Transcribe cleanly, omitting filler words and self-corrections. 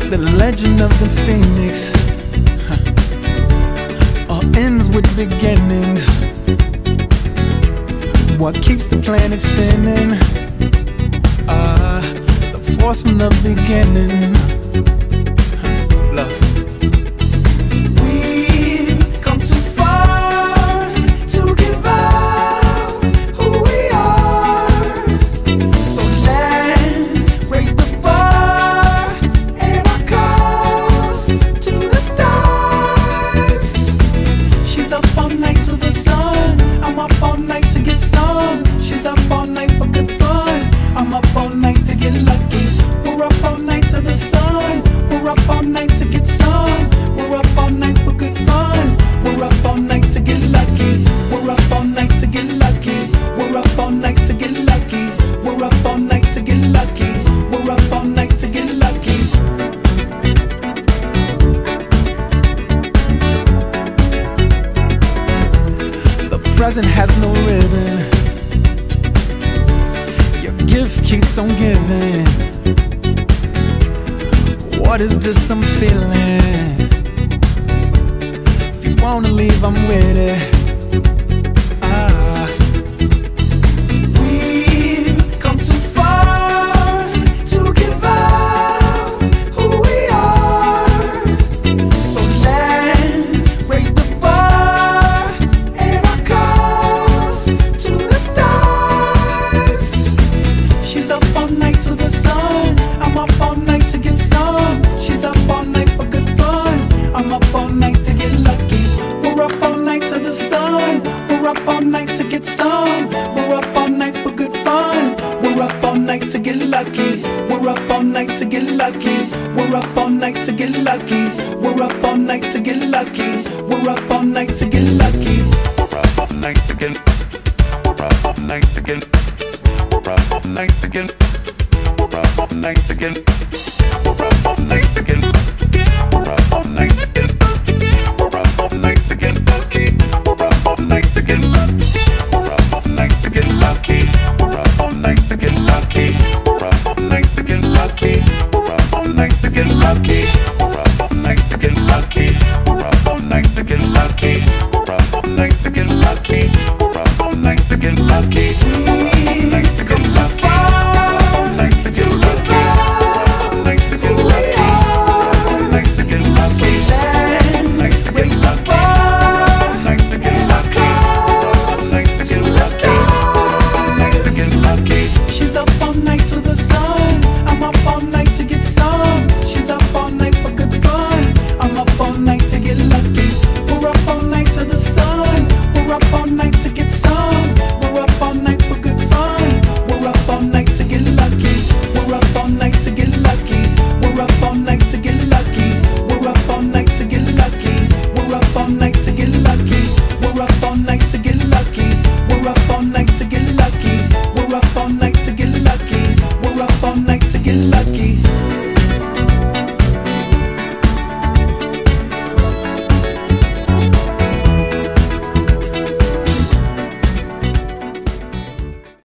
The legend of the phoenix all ends with beginnings. What keeps the planet spinning? The force from the beginning. Love. We've come too far to give up who we are. So let's raise the bar and our cups to the stars. She's up all night to the sun. I'm up all night to get some. She's up all night for good fun. I'm up all night to get lucky. We're up all night to the sun. We're up all night to get some. We're up all night for good fun. We're up all night to get lucky. We're up all night to get lucky. We're up all night to get lucky. We're up all night to get lucky. We're up all night to get lucky. The present has no ribbon. Your gift keeps on giving. What is this I'm feeling? If you wanna leave, I'm with it. We've come too far to give up who we are. So let's raise the bar and our cups to the stars. She's up all night to the sun. I'm up all night to get some. She's up all night for good fun. I'm up all night to get lucky. We're up all night to the sun. We're up all night to get some. We're up all night for good fun. We're up all night to get lucky. We're up all night to get lucky. We're up all night to get lucky. We're up all night to get lucky. We're up all night to get lucky. We're up all night to get. We're up all night to get. We're up all night to get. We're up all night to get. We're up all night to get. We're up all night to get. We're up all night to get lucky. We're up all night to get lucky. We're up all night to get lucky. We're up all night to get lucky. We're up all night to get lucky. We're up all night to get lucky.